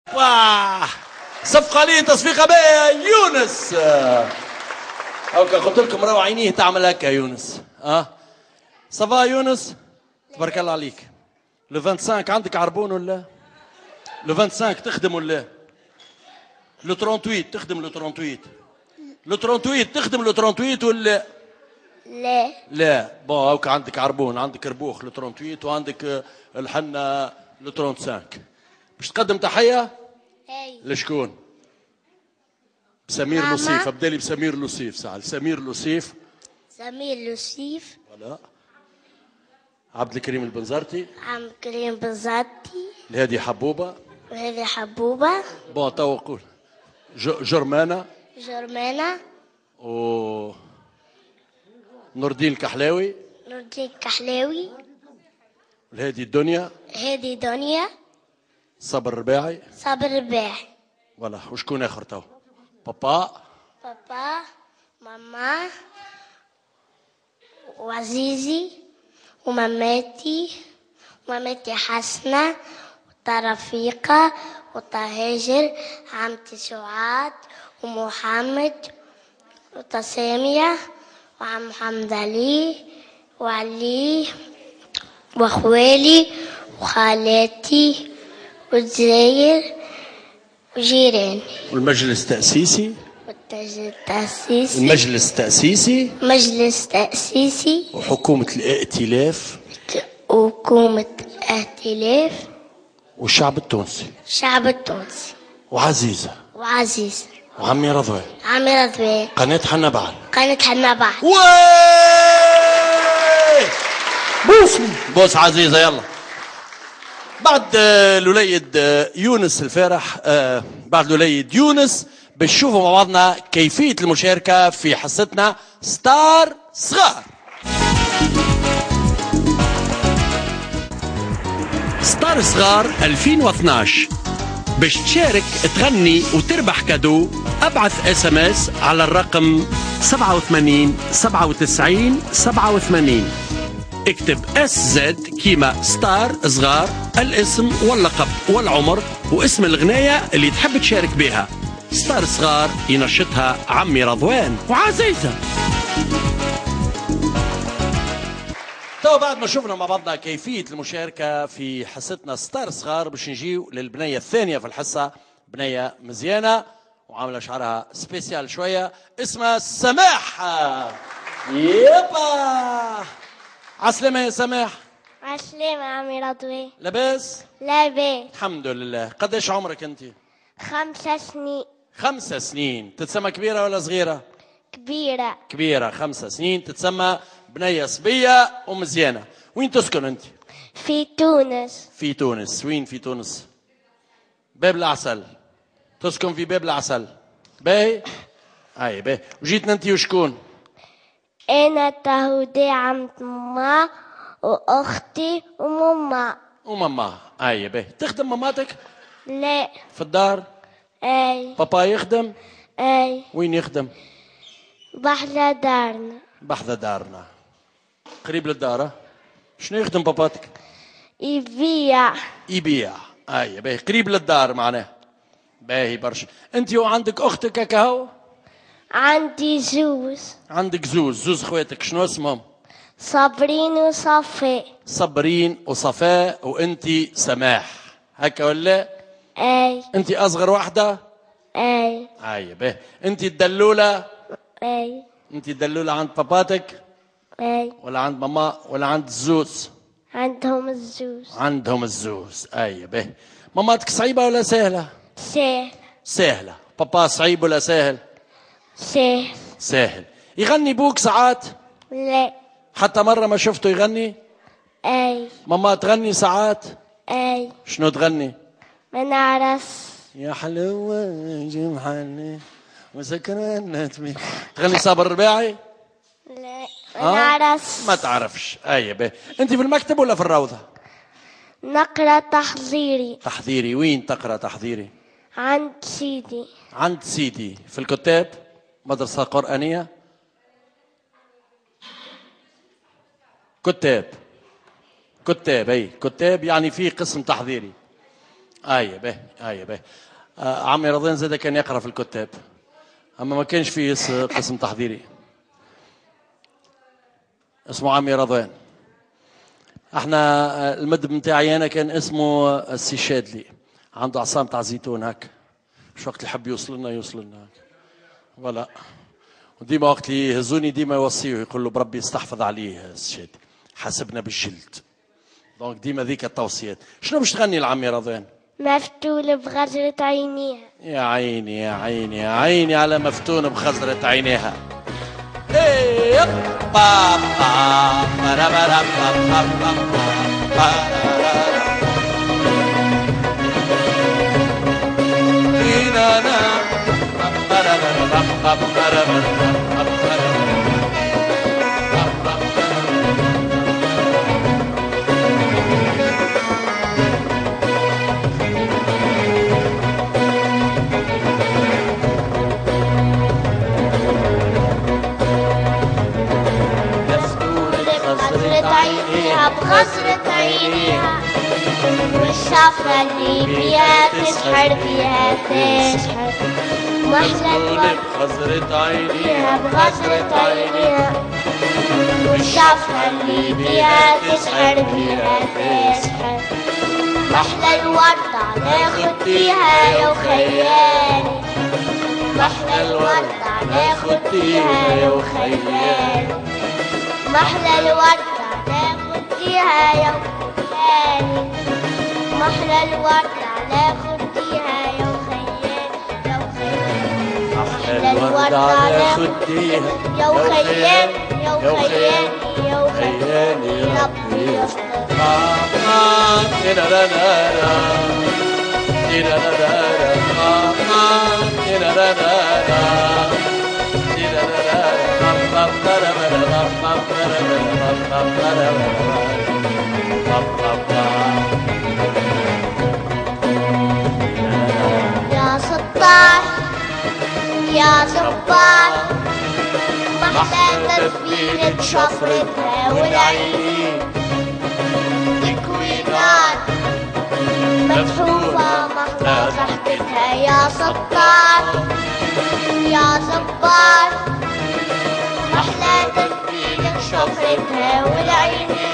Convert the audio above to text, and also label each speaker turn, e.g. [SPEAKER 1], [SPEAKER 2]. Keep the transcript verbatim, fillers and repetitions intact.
[SPEAKER 1] واه صفقة لي تصفيقة بها يونس. هاكا قلت لكم راهو عينيه تعمل هكا يونس. اه صافا يونس تبارك الله عليك. لو خمسة وعشرين عندك عربون ولا؟ لو خمسة وعشرين تخدم ولا؟ لو ثمانية وثلاثين تخدم لو ثمانية وثلاثين؟ لو ثمانية وثلاثين تخدم لو ثمانية وثلاثين ولا؟
[SPEAKER 2] لا
[SPEAKER 1] لا. بون هاكا عندك عربون، عندك ربوخ لو ثمانية وثلاثين وعندك الحنة لو خمسة وثلاثين. باش تقدم تحية؟
[SPEAKER 2] اي
[SPEAKER 1] لشكون؟ سمير لوصيف. ابدالي بسمير لوصيف. سعد سمير لوصيف.
[SPEAKER 2] سمير لوصيف.
[SPEAKER 1] ولا عبد الكريم البنزرتي.
[SPEAKER 2] عبد الكريم البنزرتي.
[SPEAKER 1] هذه حبوبه.
[SPEAKER 2] وهذه حبوبه.
[SPEAKER 1] بون تو قول. جرمانه.
[SPEAKER 2] جرمانه.
[SPEAKER 1] و نور الدين الكحلاوي.
[SPEAKER 2] نور الدين الكحلاوي.
[SPEAKER 1] هذه الدنيا.
[SPEAKER 2] هذه دنيا.
[SPEAKER 1] صبر الرباعي.
[SPEAKER 2] صبر الرباعي.
[SPEAKER 1] ولا وشكون اخر تو؟ بابا.
[SPEAKER 2] بابا ماما وعزيزي وماماتي وماماتي حسنة وطرفيقة وطهاجر عمتي سعاد ومحمد وتسامية وعم محمد علي وعلي واخوالي وخالاتي والجزائر وجيراني.
[SPEAKER 1] والمجلس التأسيسي.
[SPEAKER 2] التأسيسي.
[SPEAKER 1] المجلس التأسيسي.
[SPEAKER 2] مجلس تأسيسي.
[SPEAKER 1] وحكومة الائتلاف.
[SPEAKER 2] حكومة الائتلاف.
[SPEAKER 1] والشعب التونسي.
[SPEAKER 2] الشعب التونسي.
[SPEAKER 1] وعزيزة.
[SPEAKER 2] وعزيزة.
[SPEAKER 1] وعمي رضوان.
[SPEAKER 2] عمي رضوان.
[SPEAKER 1] قناة حنا بعل.
[SPEAKER 2] قناة حنا بعل.
[SPEAKER 1] بوس بوس عزيزة. يلا بعد الوليد يونس الفارح، بعد الوليد يونس باش نشوفوا مع بعضنا كيفية المشاركة في حصتنا ستار صغار. ستار صغار ألفين واثناش. باش تشارك تغني وتربح كادو ابعث اس ام اس على الرقم سبعة وثمانين سبعة وتسعين سبعة وثمانين. اكتب اس زد كيما ستار صغار، الاسم واللقب والعمر واسم الغناية اللي تحب تشارك بها. ستار صغار ينشطها عمي رضوان وعزيزة. تو بعد ما شفنا مع بعضنا كيفية المشاركة في حصتنا ستار صغار باش نجيو للبنية الثانية في الحصة، بنية مزيانة وعاملة شعرها سبيسيال شوية، اسمها سماح. يابا عسلامة يا سماح.
[SPEAKER 2] عسلامة عمي رضوان.
[SPEAKER 1] لاباس؟
[SPEAKER 2] لاباس
[SPEAKER 1] الحمد لله. قداش عمرك انت؟
[SPEAKER 2] خمسة سنين.
[SPEAKER 1] خمسة سنين. تتسمى كبيرة ولا صغيرة؟
[SPEAKER 2] كبيرة.
[SPEAKER 1] كبيرة. خمسة سنين تتسمى بنية صبية ومزيانة. وين تسكن انت؟
[SPEAKER 2] في تونس.
[SPEAKER 1] في تونس. وين في تونس؟ باب العسل. تسكن في باب العسل. باهي؟ اي باهي. وجيتنا انت وشكون؟
[SPEAKER 2] انا تهودي عمت ماما واختي وماما.
[SPEAKER 1] وماما. اي باهي. تخدم ماماتك؟
[SPEAKER 2] لا.
[SPEAKER 1] في الدار؟
[SPEAKER 2] اي.
[SPEAKER 1] بابا يخدم؟
[SPEAKER 2] اي.
[SPEAKER 1] وين يخدم؟
[SPEAKER 2] بحذا دارنا.
[SPEAKER 1] بحذا دارنا. قريب للدار. شنو يخدم باباتك؟
[SPEAKER 2] يبيع.
[SPEAKER 1] يبيع. اي باهي. قريب للدار معناه. باهي برشا. انت وعندك اختك هكا هو؟
[SPEAKER 2] عندي زوز.
[SPEAKER 1] عندك زوز. زوز خواتك شنو اسمهم؟
[SPEAKER 2] صابرين وصفاء.
[SPEAKER 1] صابرين وصفاء. وانت سماح هكا ولا؟
[SPEAKER 2] اي.
[SPEAKER 1] انت اصغر واحدة؟
[SPEAKER 2] اي.
[SPEAKER 1] اي باهي. انت الدلولة؟
[SPEAKER 2] اي.
[SPEAKER 1] انت الدلولة عند باباتك؟
[SPEAKER 2] اي.
[SPEAKER 1] ولا عند ماما ولا عند الزوز؟
[SPEAKER 2] عندهم الزوز.
[SPEAKER 1] عندهم الزوز. اي باهي. ماماتك صعيبة ولا سهلة؟
[SPEAKER 2] سهل.
[SPEAKER 1] سهلة. بابا صعيب ولا سهل؟
[SPEAKER 2] سهل.
[SPEAKER 1] سهل. يغني بوك ساعات؟
[SPEAKER 2] لا.
[SPEAKER 1] حتى مرة ما شفته يغني؟
[SPEAKER 2] اي.
[SPEAKER 1] ماما تغني ساعات؟
[SPEAKER 2] اي.
[SPEAKER 1] شنو تغني؟
[SPEAKER 2] ما نعرف.
[SPEAKER 1] يا حلوة جمحني وسكرنت بي. تغني صابر الرباعي؟
[SPEAKER 2] لا ما
[SPEAKER 1] آه؟
[SPEAKER 2] نعرف.
[SPEAKER 1] ما تعرفش. اي باهي. انت في المكتب ولا في الروضة؟
[SPEAKER 2] نقرا تحضيري.
[SPEAKER 1] تحضيري. وين تقرا تحضيري؟
[SPEAKER 2] عند سيدي.
[SPEAKER 1] عند سيدي. في الكتاب؟ مدرسة قرآنية؟ كتاب. كتاب. اي كتاب يعني في قسم تحضيري. ايه به ايه به. آه عمي رضوان زاده كان يقرا في الكتاب، اما ما كانش فيه قسم تحضيري اسمه عمي رضوان. احنا المد نتاعي انا كان اسمه السي شادلي، عنده عصام تاع زيتون هكا، مش وقت اللي يحب يوصل لنا يوصل لنا هكا ولا. وديما وقت اللي يهزوني ديما يوصيه يقول له بربي يستحفظ عليه السي شادلي، حاسبنا بالجلد. دونك ديما ذيك التوصيات. شنو باش تغني لعمي رضوان؟
[SPEAKER 2] مفتول بغزرة عينيها.
[SPEAKER 1] يا عيني يا عيني يا عيني على مفتون بخزرة عينيها. إيه بابا برا برا بابا بابا إينا برا برا بابا برا برا.
[SPEAKER 2] بغزرة عينيها والشفرة اللي بيها تسحر بيها تسحر. محلى الورد
[SPEAKER 1] بغزرة عينيها
[SPEAKER 2] بغزرة عينيها والشفرة اللي بيها تسحر بيها تسحر. محلى الورد على خديها يا وخيالي. محلى الورد على خديها يا وخيالي. محلى الورد فيها يا وخيالي. محلى الورد على خديها يا وخيالي يا وخيالي. محلى الورد على خديها يا وخيالي يا وخيالي يا وخيالي. ربي يستر. يا ستار يا صبار محلى تثبيت شفرتها والعين تكوينات مدحوفة محلى ضحكتها. يا ستار يا صبار محلى تثبيت شفرتها والعين